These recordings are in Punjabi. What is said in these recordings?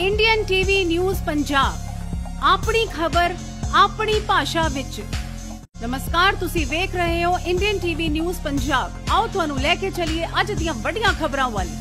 इंडियन टीवी न्यूज़ पंजाब अपनी खबर अपनी भाषा विच। नमस्कार, तुसी वेख रहे हो इंडियन टीवी न्यूज़ पंजाब। आओ तुहानू लेके चलिए अज दियां वड्डियां खबरां वाली।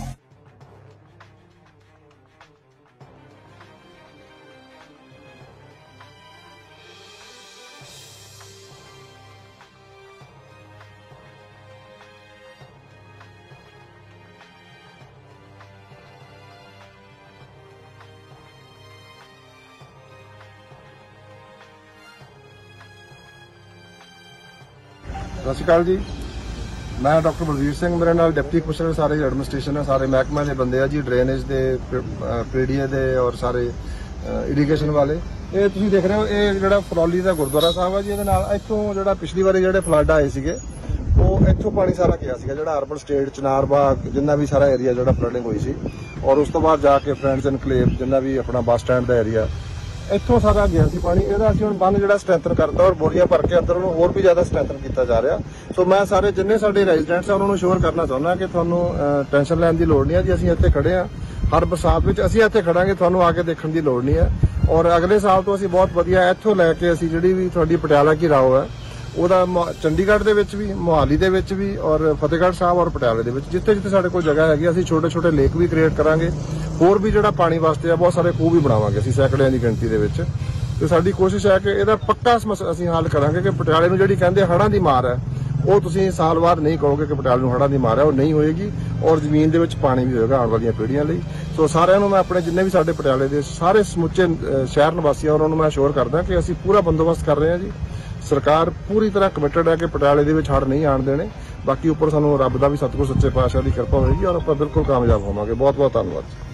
सत श्री अकाल जी, मैं डॉक्टर बलवीर सिंह, मेरे नाल डिप्टी कमिश्नर सारे एडमिनिस्ट्रेशन है, सारे महकमे के बंदे जी, ड्रेनेज के, पीडीए के और सारे इरीगेशन वाले। ये तुसीं देख रहे हो, ये जिहड़ा फरौली का गुरुद्वारा साहब है जी, ये इत्थों जिहड़ा पिछली बारी जिहड़े फ्लड आए सीगे वो इत्थों पानी सारा गया सीगा, जिहड़ा अर्बन स्टेट चिनार बाग जिन्ना भी सारा एरिया जिहड़ा फ्लडिंग हुई सी, और उस तो बाद जाके फ्रेंड्स एनकलेव जिन्ना भी अपना बस स्टैंड का एरिया इत्थों सारा गया सी पानी। ਇਹਦਾ ਅਸੀਂ ਹੁਣ ਬੰਨ ਜਿਹੜਾ ਸਟ੍ਰੈਂਥਨ ਕਰਤਾ ਔਰ ਬੋਰੀਆਂ ਭਰ ਕੇ ਅੰਦਰ ਉਹਨੂੰ ਹੋਰ ਵੀ ਜ਼ਿਆਦਾ ਸਟ੍ਰੈਂਥਨ ਕੀਤਾ ਜਾ ਰਿਹਾ। ਸੋ ਮੈਂ ਸਾਰੇ ਜਿੰਨੇ ਸਾਡੇ ਰੈਜ਼ੀਡੈਂਟਸ ਆ ਉਹਨਾਂ ਨੂੰ ਸ਼ੋਰ ਕਰਨਾ ਚਾਹੁੰਦਾ ਕਿ ਤੁਹਾਨੂੰ ਟੈਨਸ਼ਨ ਲੈਣ ਦੀ ਲੋੜ ਨਹੀਂ ਹੈ ਜੀ। ਅਸੀਂ ਇੱਥੇ ਖੜੇ ਆ, ਹਰ ਬਰਸਾਤ ਵਿੱਚ ਅਸੀਂ ਇੱਥੇ ਖੜਾਂਗੇ, ਤੁਹਾਨੂੰ ਆ ਕੇ ਦੇਖਣ ਦੀ ਲੋੜ ਨਹੀਂ ਹੈ। ਔਰ ਅਗਲੇ ਸਾਲ ਤੋਂ ਅਸੀਂ ਬਹੁਤ ਵਧੀਆ ਇੱਥੋਂ ਲੈ ਕੇ ਅਸੀਂ ਜਿਹੜੀ ਵੀ ਤੁਹਾਡੀ ਪਟਿਆਲਾ ਕੀ ਰਾਓ ਹੈ ਉਹਦਾ ਚੰਡੀਗੜ੍ਹ ਦੇ ਵਿੱਚ ਵੀ, ਮੋਹਾਲੀ ਦੇ ਵਿੱਚ ਵੀ ਔਰ ਫਤਿਹਗੜ੍ਹ ਸਾਹਿਬ ਔਰ ਪਟਿਆਲੇ ਦੇ ਵਿੱਚ ਜਿੱਥੇ ਜਿੱਥੇ ਸਾਡੇ ਕੋਲ ਜਗ੍ਹਾ ਹੈਗੀ ਅਸੀਂ ਛੋਟੇ ਛੋਟੇ ਲੇਕ ਵੀ ਕ੍ਰੀਏਟ ਕਰਾਂਗੇ। ਹੋਰ ਵੀ ਜਿਹੜਾ ਪਾਣੀ ਵਾਸਤੇ ਆ ਬਹੁਤ ਸਾਰੇ ਖੂਹ ਵੀ ਬਣਾਵਾਂਗੇ ਅਸੀਂ ਸੈਂਕੜਿਆਂ ਦੀ ਗਿਣਤੀ ਦੇ ਵਿੱਚ। ਤੇ ਸਾਡੀ ਕੋਸ਼ਿਸ਼ ਹੈ ਕਿ ਇਹਦਾ ਪੱਕਾ ਅਸੀਂ ਹੱਲ ਕਰਾਂਗੇ ਕਿ ਪਟਿਆਲੇ ਨੂੰ ਜਿਹੜੀ ਕਹਿੰਦੇ ਹੜ੍ਹਾਂ ਦੀ ਮਾਰ ਹੈ ਉਹ ਤੁਸੀਂ ਸਾਲ ਬਾਅਦ ਨਹੀਂ ਕਹੋਗੇ ਕਿ ਪਟਿਆਲੇ ਨੂੰ ਹੜ੍ਹਾਂ ਦੀ ਮਾਰ ਹੈ, ਉਹ ਨਹੀਂ ਹੋਏਗੀ। ਔਰ ਜ਼ਮੀਨ ਦੇ ਵਿੱਚ ਪਾਣੀ ਵੀ ਹੋਏਗਾ ਆਉਣ ਵਾਲੀਆਂ ਪੀੜ੍ਹੀਆਂ ਲਈ। ਸੋ ਸਾਰਿਆਂ ਨੂੰ ਮੈਂ ਆਪਣੇ ਜਿੰਨੇ ਵੀ ਸਾਡੇ ਪਟਿਆਲੇ ਦੇ ਸਾਰੇ ਸਮੁੱਚੇ ਸ਼ਹਿਰ ਨਿਵਾਸੀਆਂ ਉਹਨਾਂ ਨੂੰ ਮੈਂ ਅਸ਼ੋਰ ਕਰਦਾ ਕਿ ਅਸੀਂ ਪੂਰਾ ਬੰਦੋਬਸਤ ਕਰ ਰਹੇ ਹਾਂ ਜੀ। ਸਰਕਾਰ ਪੂਰੀ ਤਰ੍ਹਾਂ ਕਮਿਟਡ ਹੈ ਕਿ ਪਟਿਆਲੇ ਦੇ ਵਿੱਚ ਹੜ੍ਹ ਨਹੀਂ ਆਉਣ ਦੇਣੇ। ਬਾਕੀ ਉੱਪਰ ਸਾਨੂੰ ਰੱਬ ਦਾ ਵੀ ਸਤਿਗੁਰ ਸੱਚੇ ਪਾਤਸ਼ਾਹ ਦੀ ਕਿਰਪਾ ਹੋਏਗੀ ਔਰ ਆਪਾਂ ਬਿਲਕੁਲ ਕਾਮਯਾਬ ਹੋਵਾਂਗੇ। ਬਹੁਤ ਬਹੁਤ ਧੰਨਵਾਦ।